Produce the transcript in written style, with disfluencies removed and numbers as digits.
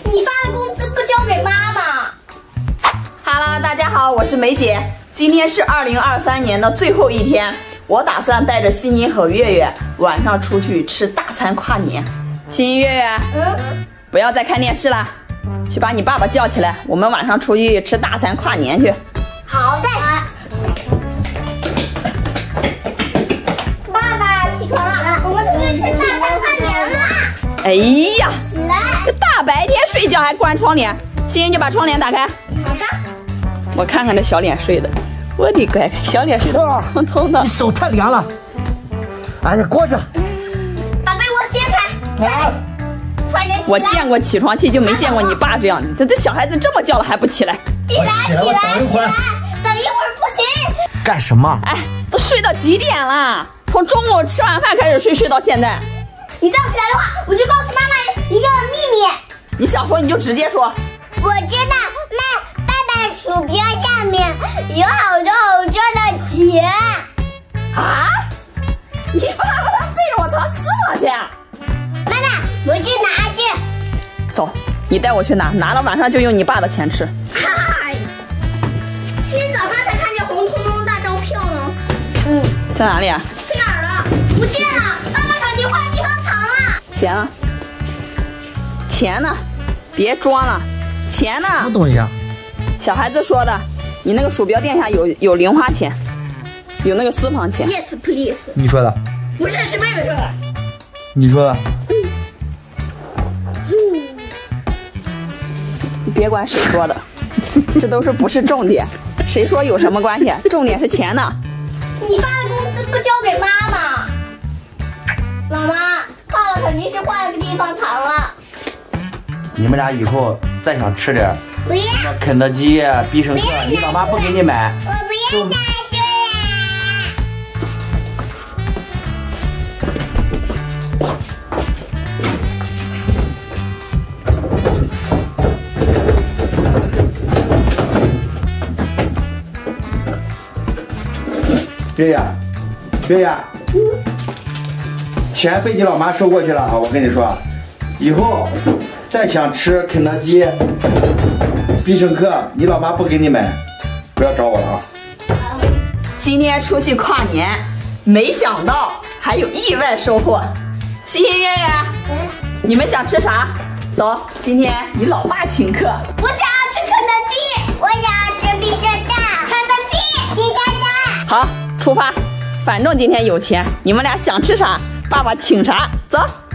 你发的工资不交给妈妈。 哈喽，大家好，我是梅姐。今天是2023年的最后一天，我打算带着欣欣和月月晚上出去吃大餐跨年。欣欣、月月，不要再看电视了，去把你爸爸叫起来，我们晚上出去吃大餐跨年去。 好的。爸爸起床了，我们出去吃大餐跨年了。 哎呀， 起来！ 这大白天睡觉还关窗帘，欣欣就把窗帘打开。 好的。 我看看这小脸睡的，我的乖，小脸睡得通通的。 你手太凉了。哎呀，过去。 把被窝掀开。 啊！ 快点起来！ 我见过起床气，就没见过你爸这样的。这小孩子这么叫了还不起来？ 起来！ 起来，我等一会儿。 等一会儿不行。 干什么？ 哎，都睡到几点了？从中午吃完饭开始睡，睡到现在。 你再不起来的话，我就告诉妈妈一个秘密。 你想说你就直接说。 我知道爸爸鼠标下面有好多好多的钱。 啊？你爸爸他背着我藏私房钱？ 妈妈，我去拿去。 走，你带我去拿，拿了晚上就用你爸的钱吃。 嗨，今天早上才看见红彤彤大招票呢。 在哪里啊？ 去哪儿了？不见了！爸爸手机换地方藏了。 钱呢？钱呢？别装了，钱呢？ 什么东西啊？ 小孩子说的，你那个鼠标垫下有零花钱，有那个私房钱。 Yes, please。 你说的？ 不是，是妹妹说的。 你说的？ 你别管谁说的，这都是不是重点。谁说有什么关系？重点是钱呢。 你发的工资不交给妈妈。老妈，爸爸肯定是换了个地方藏了。 你们俩以后再想吃点不要， 肯德基、必胜客，你老妈不给你买。 我不要拿去啦。 月月，月月，钱被你老妈收过去了啊！我跟你说，以后再想吃肯德基、必胜客，你老妈不给你买，不要找我了啊！ 今天出去跨年，没想到还有意外收获。欣欣、月月，你们想吃啥？走，今天你老爸请客。 我想要吃肯德基，我想要吃必胜客。肯德基，必胜客。 好，出发。反正今天有钱，你们俩想吃啥，爸爸请啥。走。